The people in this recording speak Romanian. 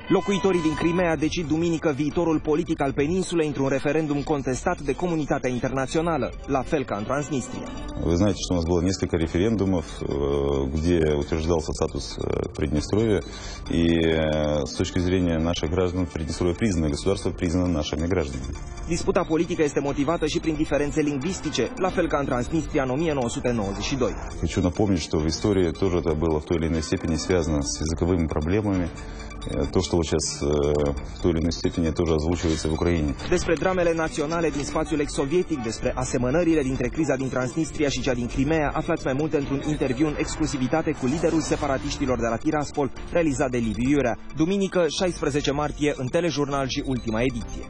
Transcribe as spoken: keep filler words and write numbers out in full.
Locuitorii din Crimea decid duminică viitorul politic al peninsulei într-un referendum contestat de comunitatea internațională, la fel ca în Transnistria. Вы знаете, что у нас было несколько референдумов, где утверждался статус Приднестровья, и с точки зрения наших граждан Приднестровье признано, государство признано нашими гражданами. Disputa politică este motivată și prin diferențe lingvistice, la fel ca în Transnistria în o mie nouă sute nouăzeci și doi. Хочу напомнить, что в истории тоже это было в той или иной степени связано с языковыми проблемами. То, что вот сейчас в той или иной степени тоже озвучивается в Украине. Despre dramele naționale din spațiul ex-sovietic, despre asemănările dintre criza din Transnistria și cea din Crimea, aflați mai multe într-un interviu în exclusivitate cu liderul separatiștilor de la Tiraspol, realizat de Liviu Iurea, duminică șaisprezece martie în Telejurnal și Ultima ediție.